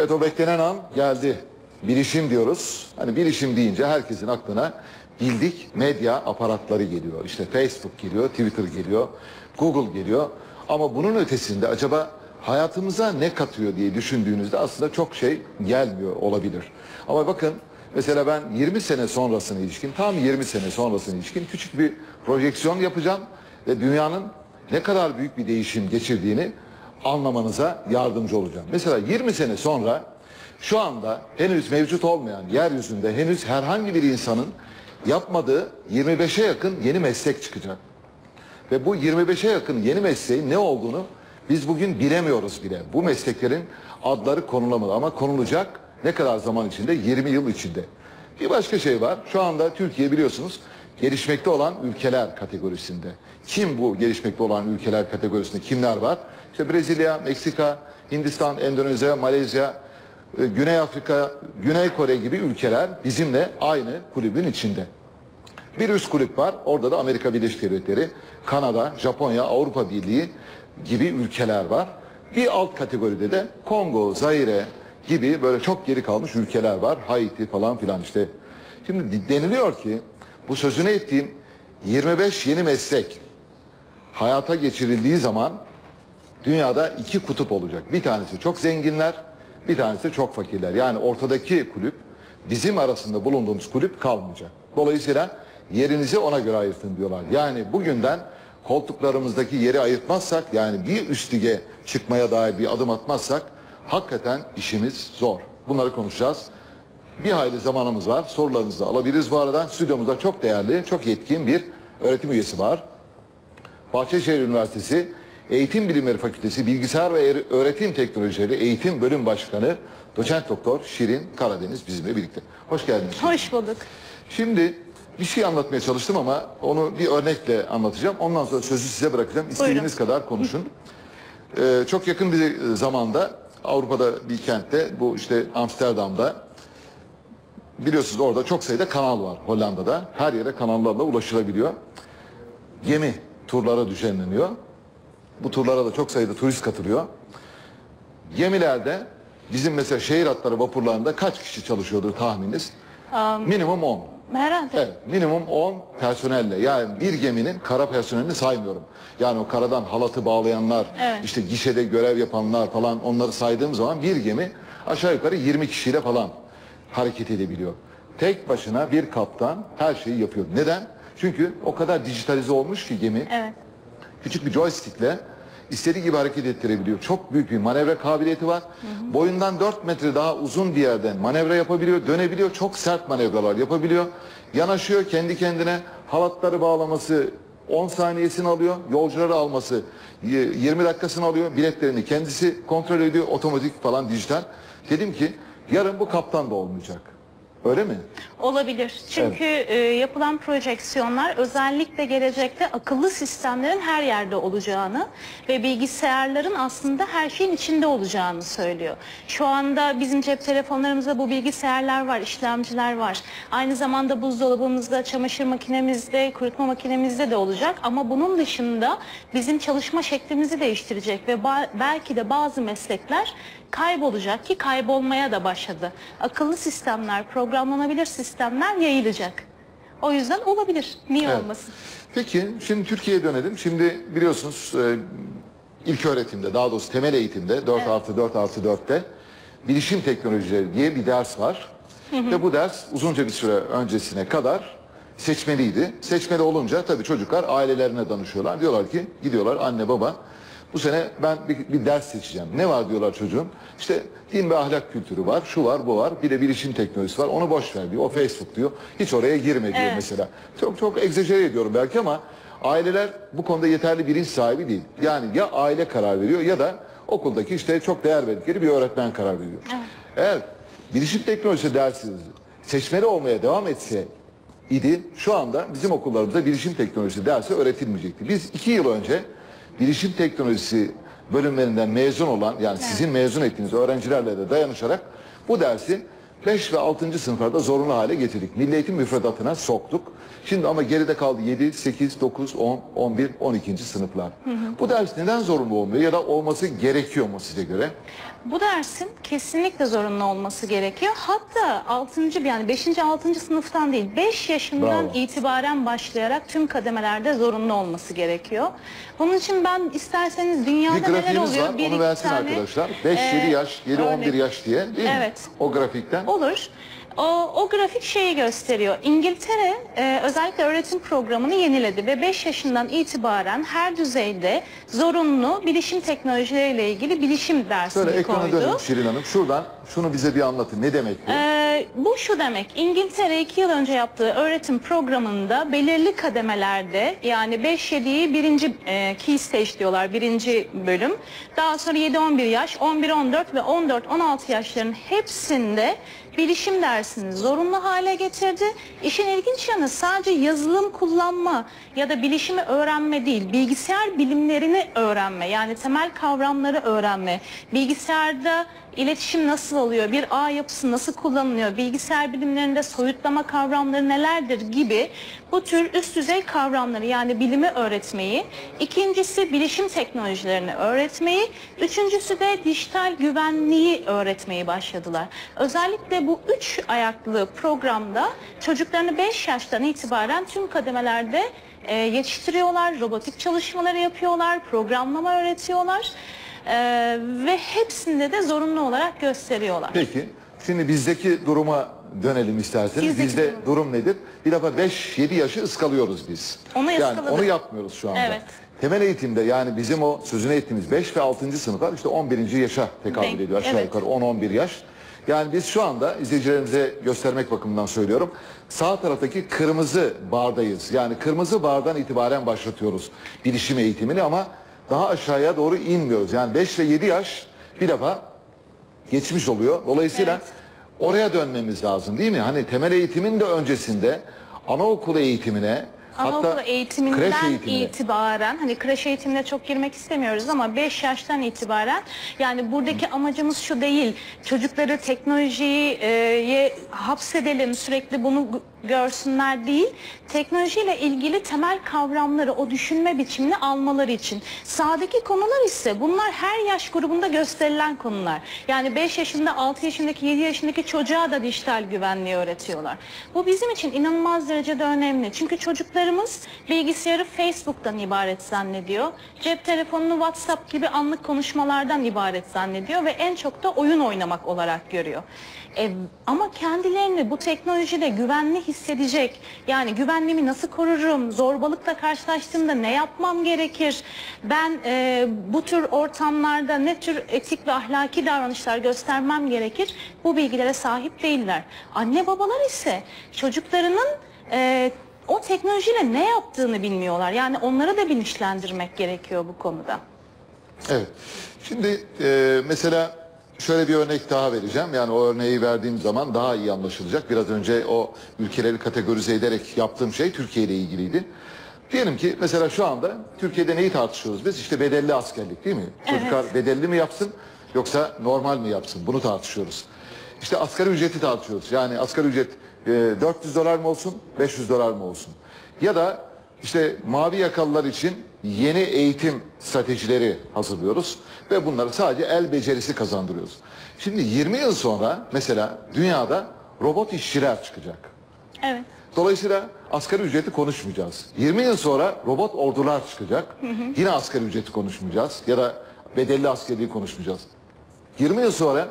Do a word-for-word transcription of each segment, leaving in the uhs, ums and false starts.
Evet, o beklenen an geldi. Bilişim diyoruz. Hani bilişim deyince herkesin aklına bildik medya aparatları geliyor. İşte Facebook geliyor, Twitter geliyor, Google geliyor. Ama bunun ötesinde acaba hayatımıza ne katıyor diye düşündüğünüzde aslında çok şey gelmiyor olabilir. Ama bakın mesela ben yirmi sene sonrasına ilişkin, tam yirmi sene sonrasına ilişkin küçük bir projeksiyon yapacağım. Ve dünyanın ne kadar büyük bir değişim geçirdiğini anlamanıza yardımcı olacağım. Mesela yirmi sene sonra şu anda henüz mevcut olmayan yeryüzünde henüz herhangi bir insanın yapmadığı yirmi beşe yakın yeni meslek çıkacak. Ve bu yirmi beşe yakın yeni mesleğin ne olduğunu biz bugün bilemiyoruz bile. Bu mesleklerin adları konulamadı ama konulacak ne kadar zaman içinde? yirmi yıl içinde. Bir başka şey var. Şu anda Türkiye biliyorsunuz gelişmekte olan ülkeler kategorisinde. Kim bu gelişmekte olan ülkeler kategorisinde kimler var? İşte Brezilya, Meksika, Hindistan, Endonezya, Malezya, Güney Afrika, Güney Kore gibi ülkeler bizimle aynı kulübün içinde. Bir üst kulüp var. Orada da Amerika Birleşik Devletleri, Kanada, Japonya, Avrupa Birliği gibi ülkeler var. Bir alt kategoride de Kongo, Zaire gibi böyle çok geri kalmış ülkeler var. Haiti falan filan işte. Şimdi deniliyor ki bu sözünü ettiğim yirmi beş yeni meslek hayata geçirildiği zaman dünyada iki kutup olacak. Bir tanesi çok zenginler, bir tanesi çok fakirler. Yani ortadaki kulüp, bizim arasında bulunduğumuz kulüp kalmayacak. Dolayısıyla yerinizi ona göre ayırtın diyorlar. Yani bugünden koltuklarımızdaki yeri ayırtmazsak, yani bir üst lige çıkmaya dair bir adım atmazsak hakikaten işimiz zor. Bunları konuşacağız. Bir hayli zamanımız var. Sorularınızı alabiliriz bu arada. Stüdyomuzda çok değerli, çok yetkin bir öğretim üyesi var. Bahçeşehir Üniversitesi Eğitim Bilimleri Fakültesi Bilgisayar ve Öğretim Teknolojileri Eğitim Bölüm Başkanı Doçent Doktor Şirin Karadeniz bizimle birlikte. Hoş geldiniz. Hoş bulduk. Şimdi bir şey anlatmaya çalıştım ama onu bir örnekle anlatacağım. Ondan sonra sözü size bırakacağım. İstediğiniz Buyurun. kadar konuşun. Ee, çok yakın bir zamanda Avrupa'da bir kentte, bu işte Amsterdam'da, biliyorsunuz orada çok sayıda kanal var Hollanda'da. Her yere kanallarla ulaşılabiliyor. Gemi turlara düzenleniyor. Bu turlara da çok sayıda turist katılıyor. Gemilerde bizim mesela şehir hatları vapurlarında kaç kişi çalışıyordur tahmininiz? Um, minimum on. Herhalde. Evet, minimum on personelle. Yani bir geminin kara personelini saymıyorum. Yani o karadan halatı bağlayanlar, evet. işte gişede görev yapanlar falan, onları saydığım zaman bir gemi aşağı yukarı yirmi kişiyle falan hareket edebiliyor. Tek başına bir kaptan her şeyi yapıyor. Neden? Çünkü o kadar dijitalize olmuş ki gemi. Evet. Küçük bir joystickle istediği gibi hareket ettirebiliyor. Çok büyük bir manevra kabiliyeti var. Hı hı. Boyundan dört metre daha uzun bir yerden manevra yapabiliyor, dönebiliyor. Çok sert manevralar yapabiliyor. Yanaşıyor kendi kendine. Halatları bağlaması on saniyesini alıyor. Yolcuları alması yirmi dakikasını alıyor. Biletlerini kendisi kontrol ediyor. Otomatik falan, dijital. Dedim ki yarın bu kaptan da olmayacak. Öyle mi? Olabilir. Çünkü evet. e, yapılan projeksiyonlar özellikle gelecekte akıllı sistemlerin her yerde olacağını ve bilgisayarların aslında her şeyin içinde olacağını söylüyor. Şu anda bizim cep telefonlarımızda bu bilgisayarlar var, işlemciler var. Aynı zamanda buzdolabımızda, çamaşır makinemizde, kurutma makinemizde de olacak. Ama bunun dışında bizim çalışma şeklimizi değiştirecek ve belki de bazı meslekler kaybolacak, ki kaybolmaya da başladı. Akıllı sistemler, programlanabilir sistemler yayılacak. O yüzden olabilir. Niye evet. olmasın? Peki şimdi Türkiye'ye dönelim. Şimdi biliyorsunuz e, ilk öğretimde, daha doğrusu temel eğitimde dört artı dört artı dörtte bilişim teknolojileri diye bir ders var. Hı hı. Ve bu ders uzunca bir süre öncesine kadar seçmeliydi. Seçmeli olunca tabii çocuklar ailelerine danışıyorlar. Diyorlar ki, gidiyorlar anne baba, bu sene ben bir, bir ders seçeceğim. Ne var diyorlar çocuğun? İşte din ve ahlak kültürü var, şu var, bu var. Bir de bilişim teknolojisi var. Onu boş ver diyor. O Facebook diyor. Hiç oraya girme diyor evet. mesela. Çok çok egzajere ediyorum belki ama aileler bu konuda yeterli bilinç sahibi değil. Yani ya aile karar veriyor ya da okuldaki işte çok değer verdikleri bir öğretmen karar veriyor. Evet. Eğer bilişim teknolojisi dersi seçmeli olmaya devam etse idi, şu anda bizim okullarımızda bilişim teknolojisi dersi öğretilmeyecekti. Biz iki yıl önce bilişim teknolojisi bölümlerinden mezun olan, yani evet. sizin mezun ettiğiniz öğrencilerle de dayanışarak bu dersi beş ve altıncı sınıflarda zorunlu hale getirdik. Milli Eğitim müfredatına soktuk. Şimdi ama geride kaldı yedi, sekiz, dokuz, on, on bir, on ikinci sınıflar. Hı hı. Bu ders neden zorunlu olmuyor ya da olması gerekiyor mu size göre? Bu dersin kesinlikle zorunlu olması gerekiyor. Hatta altıncı yani beşinci altıncı sınıftan değil beş yaşından Bravo. itibaren başlayarak tüm kademelerde zorunlu olması gerekiyor. Bunun için ben isterseniz Bir dünyada neler grafiğimiz oluyor? var, Bir onu iki versin tane, arkadaşlar. beş yedi e, yaş, yedi on bir örnek. yaş diye değil mi? Evet. O grafikten. Olur. O, o grafik şeyi gösteriyor. İngiltere e, özellikle öğretim programını yeniledi ve beş yaşından itibaren her düzeyde zorunlu bilişim teknolojileriyle ilgili bilişim dersini Şöyle ekrana koydu. dönün Şirin Hanım. Şuradan şunu bize bir anlatın. Ne demek bu? Ee, bu şu demek, İngiltere iki yıl önce yaptığı öğretim programında belirli kademelerde yani beş yediyi birinci e, key stage diyorlar, birinci bölüm. Daha sonra yedi on bir yaş, on bir on dört ve on dört on altı yaşların hepsinde bilişim dersini zorunlu hale getirdi. İşin ilginç yanı sadece yazılım kullanma ya da bilişimi öğrenme değil, bilgisayar bilimlerini öğrenme, yani temel kavramları öğrenme, bilgisayarda İletişim nasıl oluyor, bir ağ yapısı nasıl kullanılıyor, bilgisayar bilimlerinde soyutlama kavramları nelerdir gibi bu tür üst düzey kavramları yani bilimi öğretmeyi, ikincisi bilişim teknolojilerini öğretmeyi, üçüncüsü de dijital güvenliği öğretmeyi başladılar. Özellikle bu üç ayaklı programda çocuklarını beş yaştan itibaren tüm kademelerde e, yetiştiriyorlar, robotik çalışmaları yapıyorlar, programlama öğretiyorlar. Ee, ve hepsinde de zorunlu olarak gösteriyorlar. Peki. Şimdi bizdeki duruma dönelim isterseniz. Bizdeki Bizde durum. durum nedir? Bir defa beş yedi yaşı ıskalıyoruz biz. Onu yani ıskaladık. onu yapmıyoruz şu anda. Evet. Temel eğitimde yani bizim o sözünü ettiğimiz beş ve altıncı sınıflar işte on birinci yaşa tekabül Denk- ediyor. Aşağı evet. yukarı on on bir yaş. Yani biz şu anda izleyicilerimize göstermek bakımından söylüyorum. Sağ taraftaki kırmızı bardayız. Yani kırmızı bardan itibaren başlatıyoruz bilişim eğitimini ama daha aşağıya doğru inmiyoruz. Yani beş ve yedi yaş bir defa geçmiş oluyor. Dolayısıyla Evet. oraya dönmemiz lazım değil mi? Hani temel eğitimin de öncesinde anaokulu eğitimine Anaokulu hatta eğitiminden kreş eğitimine. itibaren, hani kreş eğitimine çok girmek istemiyoruz ama beş yaştan itibaren, yani buradaki amacımız şu değil, çocukları teknolojiye hapsedelim, sürekli bunu g- görsünler değil, teknolojiyle ilgili temel kavramları, o düşünme biçimini almaları için. Sağdaki konular ise bunlar her yaş grubunda gösterilen konular. Yani beş yaşında, altı yaşındaki, yedi yaşındaki çocuğa da dijital güvenliği öğretiyorlar. Bu bizim için inanılmaz derecede önemli. Çünkü çocuklarımız bilgisayarı Facebook'tan ibaret zannediyor. Cep telefonunu WhatsApp gibi anlık konuşmalardan ibaret zannediyor ve en çok da oyun oynamak olarak görüyor. E, ama kendilerini bu teknolojide güvenli hissedecek, yani güvenliğimi nasıl korurum, zorbalıkla karşılaştığımda ne yapmam gerekir, ben e, bu tür ortamlarda ne tür etik ve ahlaki davranışlar göstermem gerekir, bu bilgilere sahip değiller. Anne babalar ise çocuklarının e, o teknolojiyle ne yaptığını bilmiyorlar. Yani onları da bilinçlendirmek gerekiyor bu konuda. Evet. Şimdi e, mesela şöyle bir örnek daha vereceğim. Yani o örneği verdiğim zaman daha iyi anlaşılacak. Biraz önce o ülkeleri kategorize ederek yaptığım şey Türkiye ile ilgiliydi. Diyelim ki mesela şu anda Türkiye'de neyi tartışıyoruz biz? İşte bedelli askerlik değil mi? Evet. Çocuklar bedelli mi yapsın yoksa normal mi yapsın? Bunu tartışıyoruz. İşte asgari ücreti tartışıyoruz. Yani asgari ücret e, dört yüz dolar mı olsun, beş yüz dolar mı olsun? Ya da işte mavi yakalılar için yeni eğitim stratejileri hazırlıyoruz ve bunları sadece el becerisi kazandırıyoruz. Şimdi yirmi yıl sonra mesela dünyada robot işçiler çıkacak. Evet. Dolayısıyla asgari ücreti konuşmayacağız. yirmi yıl sonra robot ordular çıkacak. Hı hı. Yine asgari ücreti konuşmayacağız ya da bedelli askerliği konuşmayacağız. yirmi yıl sonra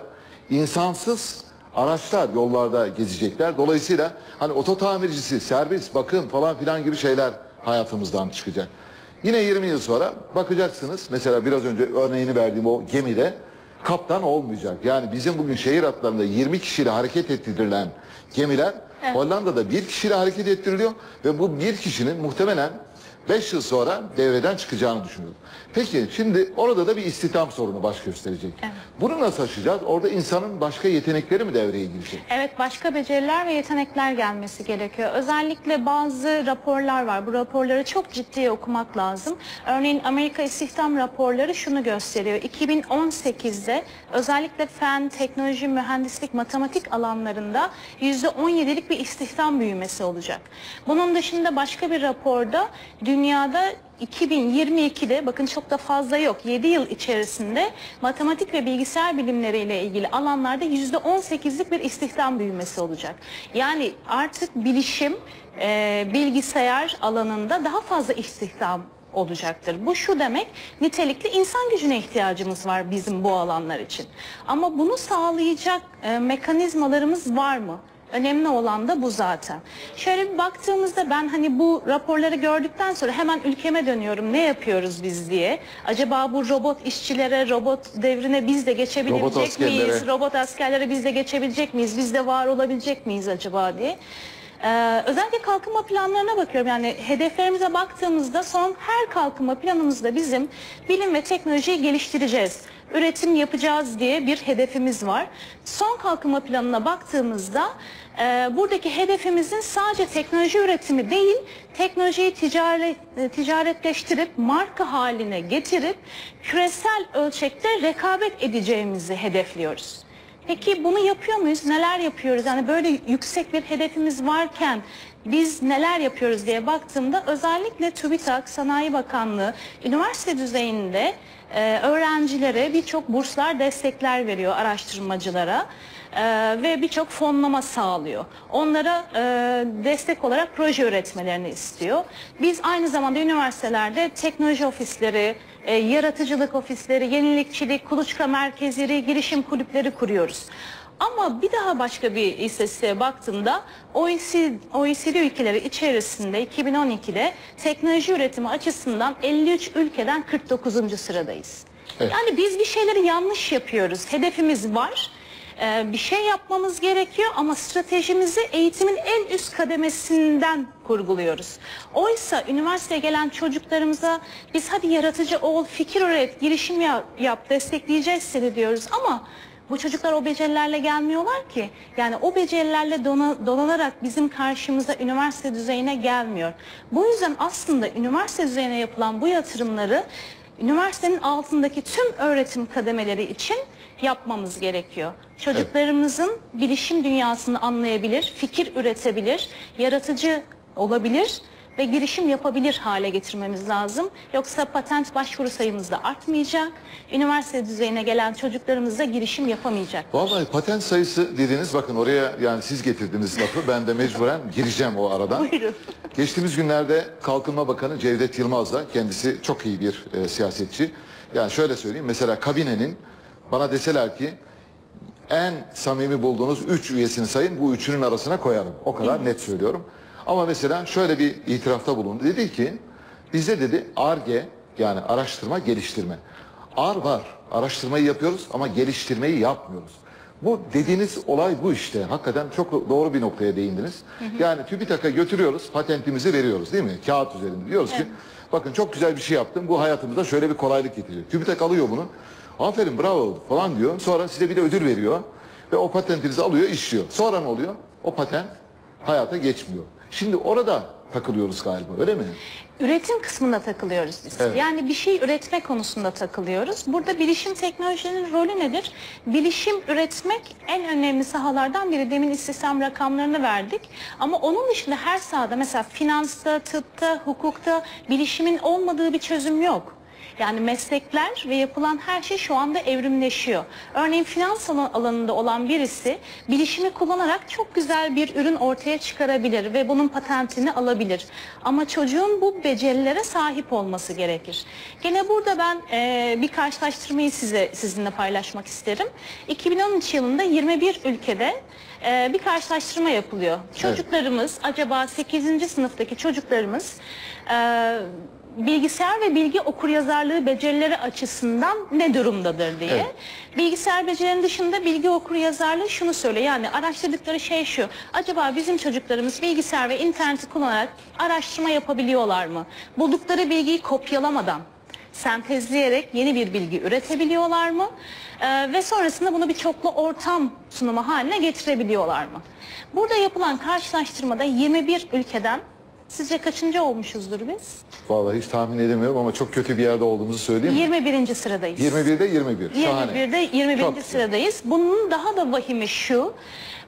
insansız araçlar yollarda gezecekler. Dolayısıyla hani oto tamircisi, servis, bakım falan filan gibi şeyler hayatımızdan çıkacak. Yine yirmi yıl sonra bakacaksınız mesela biraz önce örneğini verdiğim o gemide kaptan olmayacak. Yani bizim bugün şehir hatlarında yirmi kişiyle hareket ettirilen gemiler Evet. Hollanda'da bir kişiyle hareket ettiriliyor ve bu bir kişinin muhtemelen beş yıl sonra devreden çıkacağını düşünüyorum. Peki şimdi orada da bir istihdam sorunu baş gösterecek. Evet. Bunu nasıl aşacağız? Orada insanın başka yetenekleri mi devreye girecek? Evet, başka beceriler ve yetenekler gelmesi gerekiyor. Özellikle bazı raporlar var. Bu raporları çok ciddiye okumak lazım. Örneğin Amerika İstihdam raporları şunu gösteriyor. iki bin on sekizde özellikle fen, teknoloji, mühendislik, matematik alanlarında yüzde on yedilik bir istihdam büyümesi olacak. Bunun dışında başka bir raporda dünyada iki bin yirmi ikide bakın çok da fazla yok, yedi yıl içerisinde matematik ve bilgisayar bilimleriyle ilgili alanlarda yüzde on sekizlik bir istihdam büyümesi olacak. Yani artık bilişim, e, bilgisayar alanında daha fazla istihdam olacaktır. Bu şu demek, nitelikli insan gücüne ihtiyacımız var bizim bu alanlar için. Ama bunu sağlayacak e, mekanizmalarımız var mı? Önemli olan da bu zaten. Şöyle bir baktığımızda ben hani bu raporları gördükten sonra hemen ülkeme dönüyorum. Ne yapıyoruz biz diye. Acaba bu robot işçilere, robot devrine biz de geçebilecek Robot miyiz? askerlere. Robot askerlere biz de geçebilecek miyiz? Biz de var olabilecek miyiz acaba diye. Ee, özellikle kalkınma planlarına bakıyorum. Yani hedeflerimize baktığımızda son her kalkınma planımızda bizim bilim ve teknolojiyi geliştireceğiz, üretim yapacağız diye bir hedefimiz var. Son kalkınma planına baktığımızda e, buradaki hedefimizin sadece teknoloji üretimi değil, teknolojiyi ticaret, e, ticaretleştirip marka haline getirip küresel ölçekte rekabet edeceğimizi hedefliyoruz. Peki bunu yapıyor muyuz? Neler yapıyoruz? Yani böyle yüksek bir hedefimiz varken biz neler yapıyoruz diye baktığımda özellikle TÜBİTAK, Sanayi Bakanlığı, üniversite düzeyinde e, öğrencilere birçok burslar, destekler veriyor araştırmacılara. Ee, ve birçok fonlama sağlıyor. Onlara e, destek olarak proje üretmelerini istiyor. Biz aynı zamanda üniversitelerde teknoloji ofisleri, e, yaratıcılık ofisleri, yenilikçilik, kuluçka merkezleri, girişim kulüpleri kuruyoruz. Ama bir daha başka bir istatistiğe baktığımda O E C D ülkeleri içerisinde iki bin on ikide teknoloji üretimi açısından elli üç ülkeden kırk dokuzuncu sıradayız. Evet. Yani biz bir şeyleri yanlış yapıyoruz. Hedefimiz var. Bir şey yapmamız gerekiyor ama stratejimizi eğitimin en üst kademesinden kurguluyoruz. Oysa üniversiteye gelen çocuklarımıza biz hadi yaratıcı ol, fikir üret, girişim yap, destekleyeceğiz seni diyoruz ama bu çocuklar o becerilerle gelmiyorlar ki. Yani o becerilerle dona, donanarak bizim karşımıza üniversite düzeyine gelmiyor. Bu yüzden aslında üniversite düzeyine yapılan bu yatırımları üniversitenin altındaki tüm öğretim kademeleri için yapmamız gerekiyor. Çocuklarımızın bilişim dünyasını anlayabilir, fikir üretebilir, yaratıcı olabilir ve girişim yapabilir hale getirmemiz lazım. Yoksa patent başvuru sayımız da artmayacak. Üniversite düzeyine gelen çocuklarımız da girişim yapamayacak. Vallahi patent sayısı dediniz, bakın oraya yani siz getirdiniz lafı, ben de mecburen gireceğim o aradan. Buyurun. Geçtiğimiz günlerde Kalkınma Bakanı Cevdet Yılmaz'la, kendisi çok iyi bir e, siyasetçi. Yani şöyle söyleyeyim, mesela kabinenin bana deseler ki en samimi bulduğunuz üç üyesini sayın, bu üçünün arasına koyarım. O kadar net söylüyorum. Ama mesela şöyle bir itirafta bulundu. Dedi ki bizde dedi Ar-Ge, yani araştırma geliştirme. Ar var, araştırmayı yapıyoruz ama geliştirmeyi yapmıyoruz. Bu dediğiniz olay bu işte. Hakikaten çok doğru bir noktaya değindiniz. Hı hı. Yani TÜBİTAK'a götürüyoruz, patentimizi veriyoruz değil mi? Kağıt üzerinde diyoruz evet. ki bakın çok güzel bir şey yaptım, bu hayatımıza şöyle bir kolaylık getirecek. TÜBİTAK alıyor bunu. Aferin, bravo falan diyor. Sonra size bir de ödül veriyor. Ve o patentinizi alıyor, işliyor. Sonra ne oluyor? O patent hayata geçmiyor. Şimdi orada takılıyoruz galiba, öyle mi? Üretim kısmında takılıyoruz biz. Evet. Yani bir şey üretme konusunda takılıyoruz. Burada bilişim teknolojinin rolü nedir? Bilişim üretmek en önemli sahalardan biri. Demin istihdam rakamlarını verdik. Ama onun dışında her sahada, mesela finansta, tıpta, hukukta bilişimin olmadığı bir çözüm yok. Yani meslekler ve yapılan her şey şu anda evrimleşiyor. Örneğin finans alanında olan birisi bilişimi kullanarak çok güzel bir ürün ortaya çıkarabilir ve bunun patentini alabilir. Ama çocuğun bu becerilere sahip olması gerekir. Gene burada ben e, bir karşılaştırmayı size sizinle paylaşmak isterim. iki bin on üç yılında yirmi bir ülkede e, bir karşılaştırma yapılıyor. Çocuklarımız, evet. acaba sekizinci sınıftaki çocuklarımız E, bilgisayar ve bilgi okuryazarlığı becerileri açısından ne durumdadır diye. Evet. Bilgisayar becerilerinin dışında bilgi okuryazarlığı şunu söylüyor. Yani araştırdıkları şey şu. Acaba bizim çocuklarımız bilgisayar ve interneti kullanarak araştırma yapabiliyorlar mı? Buldukları bilgiyi kopyalamadan, sentezleyerek yeni bir bilgi üretebiliyorlar mı? Ee, ve sonrasında bunu bir çoklu ortam sunumu haline getirebiliyorlar mı? Burada yapılan karşılaştırmada yirmi bir ülkeden sizce kaçıncı olmuşuzdur biz? Vallahi hiç tahmin edemiyorum ama çok kötü bir yerde olduğumuzu söyleyeyim mi? yirmi birinci sıradayız. yirmi birde yirmi bir. Şahane. yirmi birde yirmi birinci sıradayız. Bunun daha da vahimi şu.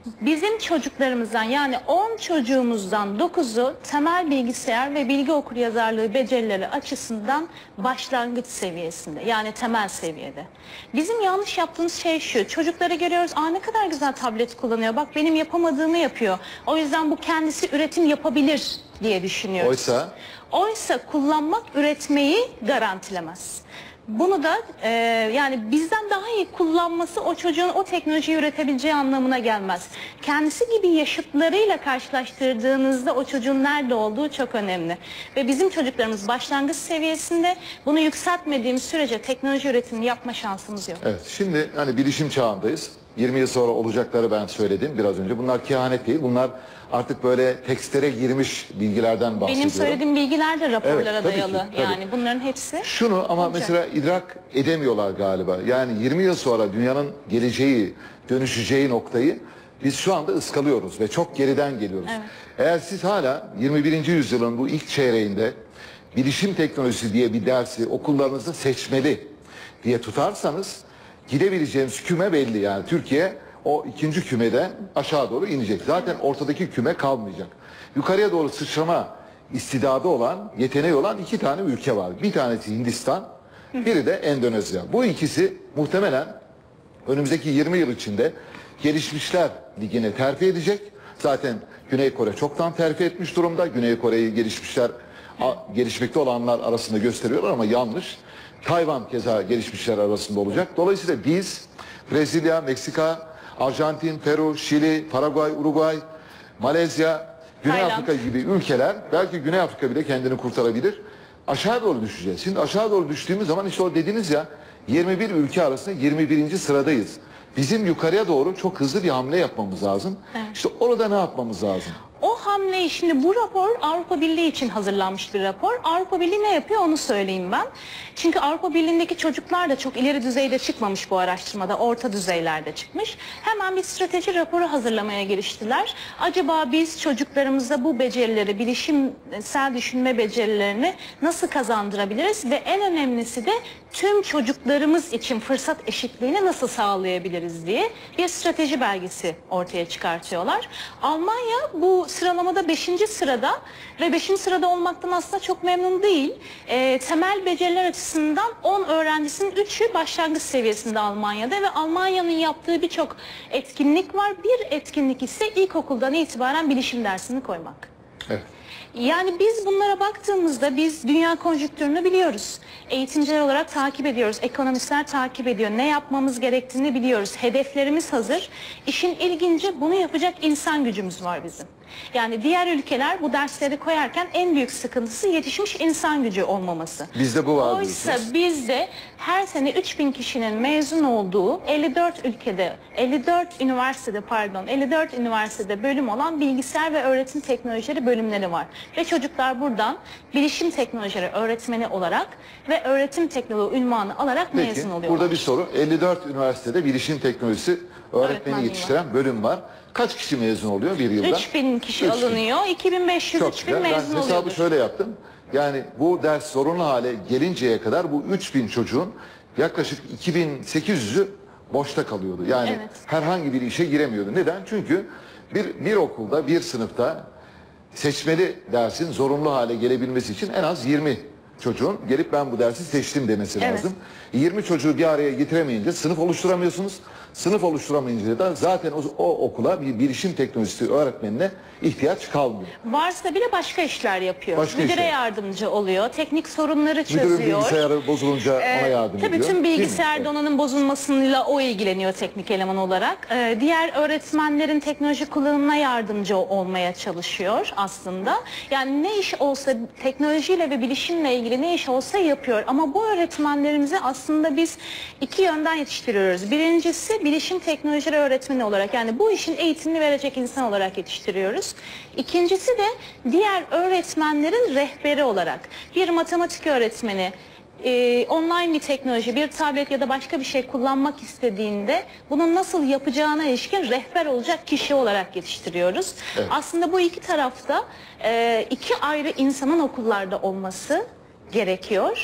Bizim çocuklarımızdan, yani on çocuğumuzdan dokuzu temel bilgisayar ve bilgi okuryazarlığı becerileri açısından başlangıç seviyesinde, yani temel seviyede. Bizim yanlış yaptığımız şey şu: çocukları görüyoruz, aa ne kadar güzel tablet kullanıyor, bak benim yapamadığımı yapıyor, o yüzden bu kendisi üretim yapabilir diye düşünüyoruz. Oysa Oysa kullanmak üretmeyi garantilemez. Bunu da e, yani bizden daha iyi kullanması o çocuğun o teknolojiyi üretebileceği anlamına gelmez. Kendisi gibi yaşıtlarıyla karşılaştırdığınızda o çocuğun nerede olduğu çok önemli. Ve bizim çocuklarımız başlangıç seviyesinde, bunu yükseltmediğimiz sürece teknoloji üretimini yapma şansımız yok. evet, şimdi hani bilişim çağındayız. yirmi yıl sonra olacakları ben söyledim biraz önce. Bunlar kehanet değil. Bunlar artık böyle tekstlere girmiş bilgilerden bahsediyorum. Benim söylediğim bilgiler de raporlara Evet, tabii dayalı. ki, tabii. Yani bunların hepsi. Şunu ama olacak. mesela idrak edemiyorlar galiba. Yani yirmi yıl sonra dünyanın geleceği, dönüşeceği noktayı biz şu anda ıskalıyoruz ve çok geriden geliyoruz. Evet. Eğer siz hala yirmi birinci yüzyılın bu ilk çeyreğinde bilişim teknolojisi diye bir dersi okullarınızda seçmeli diye tutarsanız gidebileceğimiz küme belli. Yani Türkiye o ikinci kümede aşağı doğru inecek. Zaten ortadaki küme kalmayacak. Yukarıya doğru sıçrama istidadı olan, yeteneği olan iki tane ülke var. Bir tanesi Hindistan, biri de Endonezya. Bu ikisi muhtemelen önümüzdeki yirmi yıl içinde gelişmişler ligine terfi edecek. Zaten Güney Kore çoktan terfi etmiş durumda. Güney Kore'yi gelişmişler, gelişmekte olanlar arasında gösteriyorlar ama yanlış. Tayvan keza gelişmişler arasında olacak. Dolayısıyla biz Brezilya, Meksika, Arjantin, Peru, Şili, Paraguay, Uruguay, Malezya, Güney Tayland. Afrika gibi ülkeler, belki Güney Afrika bile kendini kurtarabilir. Aşağı doğru düşeceğiz. Şimdi aşağı doğru düştüğümüz zaman işte o dediniz ya, yirmi bir ülke arasında yirmi birinci sıradayız. Bizim yukarıya doğru çok hızlı bir hamle yapmamız lazım. Evet. İşte orada ne yapmamız lazım? O hamleyi, şimdi bu rapor Avrupa Birliği için hazırlanmış bir rapor. Avrupa Birliği ne yapıyor onu söyleyeyim ben. Çünkü Avrupa Birliği'ndeki çocuklar da çok ileri düzeyde çıkmamış bu araştırmada, orta düzeylerde çıkmış. Hemen bir strateji raporu hazırlamaya giriştiler. Acaba biz çocuklarımıza bu becerileri, bilişimsel düşünme becerilerini nasıl kazandırabiliriz ve en önemlisi de tüm çocuklarımız için fırsat eşitliğini nasıl sağlayabiliriz diye bir strateji belgesi ortaya çıkartıyorlar. Almanya bu sıralamada beşinci sırada ve beşinci sırada olmaktan aslında çok memnun değil. E, temel beceriler açısından on öğrencisinin üçü başlangıç seviyesinde Almanya'da ve Almanya'nın yaptığı birçok etkinlik var. Bir etkinlik ise ilkokuldan itibaren bilişim dersini koymak. Evet. Yani biz bunlara baktığımızda biz dünya konjüktürünü biliyoruz. Eğitimciler olarak takip ediyoruz. Ekonomistler takip ediyor. Ne yapmamız gerektiğini biliyoruz. Hedeflerimiz hazır. İşin ilginci, bunu yapacak insan gücümüz var bizim. Yani diğer ülkeler bu dersleri koyarken en büyük sıkıntısı yetişmiş insan gücü olmaması. Bizde bu var Oysa diyorsunuz. bizde her sene üç bin kişinin mezun olduğu elli dört ülkede, elli dört üniversitede pardon, elli dört üniversitede bölüm olan bilgisayar ve öğretim teknolojileri bölümleri var. Ve çocuklar buradan bilişim teknolojileri öğretmeni olarak ve öğretim teknoloji unvanı alarak Peki, mezun oluyorlar. burada bir soru. elli dört üniversitede bilişim teknolojisi öğretmeni Öğretmenliği yetiştiren bölüm var. Kaç kişi mezun oluyor bir yılda? üç bin kişi üç bin. alınıyor, iki bin beş yüz Çok üç bin güzel. mezun Ben hesabı oluyor. şöyle yaptım. Yani bu ders zorunlu hale gelinceye kadar bu üç bin çocuğun yaklaşık iki bin sekiz yüzü boşta kalıyordu. Yani Evet. herhangi bir işe giremiyordu. Neden? Çünkü bir, bir okulda, bir sınıfta seçmeli dersin zorunlu hale gelebilmesi için en az yirmi çocuğun gelip ben bu dersi seçtim demesi Evet. lazım. yirmi çocuğu bir araya getiremeyince sınıf oluşturamıyorsunuz. Sınıf oluşturamayınca da zaten o, o okula bir bilişim teknolojisi öğretmenine ihtiyaç kalmıyor. Varsa bile başka işler yapıyor. Başka Müdüre işler. yardımcı oluyor, teknik sorunları çözüyor. Müdürün bilgisayarı bozulunca ona Ee, yardım tabii ediyor. tüm Değil mi? bilgisayar Evet. donanım bozulmasıyla o ilgileniyor teknik eleman olarak. Ee, diğer öğretmenlerin teknoloji kullanımına yardımcı olmaya çalışıyor aslında. Yani ne iş olsa teknolojiyle ve bilişimle ilgili ne iş olsa yapıyor. Ama bu öğretmenlerimizi aslında biz iki yönden yetiştiriyoruz. Birincisi bilişim teknolojileri öğretmeni olarak, yani bu işin eğitimini verecek insan olarak yetiştiriyoruz. İkincisi de diğer öğretmenlerin rehberi olarak. Bir matematik öğretmeni e, online bir teknoloji, bir tablet ya da başka bir şey kullanmak istediğinde bunun nasıl yapacağına ilişkin rehber olacak kişi olarak yetiştiriyoruz. Evet. Aslında bu iki tarafta e, iki ayrı insanın okullarda olması gerekiyor.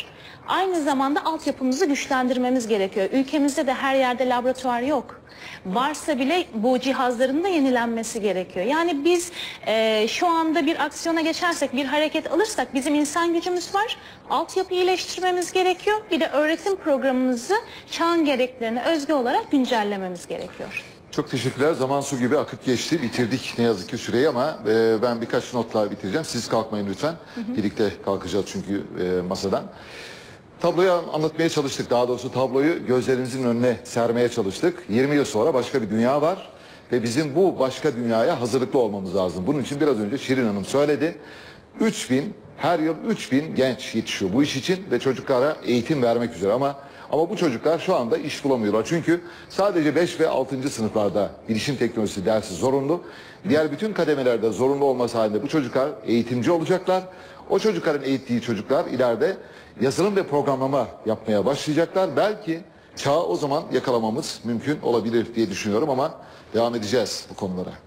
Aynı zamanda altyapımızı güçlendirmemiz gerekiyor. Ülkemizde de her yerde laboratuvar yok. Varsa bile bu cihazların da yenilenmesi gerekiyor. Yani biz e, şu anda bir aksiyona geçersek, bir hareket alırsak bizim insan gücümüz var. Altyapıyı iyileştirmemiz gerekiyor. Bir de öğretim programımızı çağın gereklerine özgü olarak güncellememiz gerekiyor. Çok teşekkürler. Zaman su gibi akıp geçti. Bitirdik ne yazık ki süreyi ama e, ben birkaç notla bitireceğim. Siz kalkmayın lütfen. Hı hı. Birlikte kalkacağız çünkü e, masadan. Tabloyu anlatmaya çalıştık. Daha doğrusu tabloyu gözlerinizin önüne sermeye çalıştık. yirmi yıl sonra başka bir dünya var. Ve bizim bu başka dünyaya hazırlıklı olmamız lazım. Bunun için biraz önce Şirin Hanım söyledi. üç bin, her yıl üç bin genç yetişiyor bu iş için ve çocuklara eğitim vermek üzere. Ama ama bu çocuklar şu anda iş bulamıyorlar. Çünkü sadece beş ve altıncı sınıflarda bilişim teknolojisi dersi zorunlu. Diğer bütün kademelerde zorunlu olması halinde bu çocuklar eğitimci olacaklar. O çocukların eğittiği çocuklar ileride yazılım ve programlama yapmaya başlayacaklar. Belki çağı o zaman yakalamamız mümkün olabilir diye düşünüyorum ama devam edeceğiz bu konulara.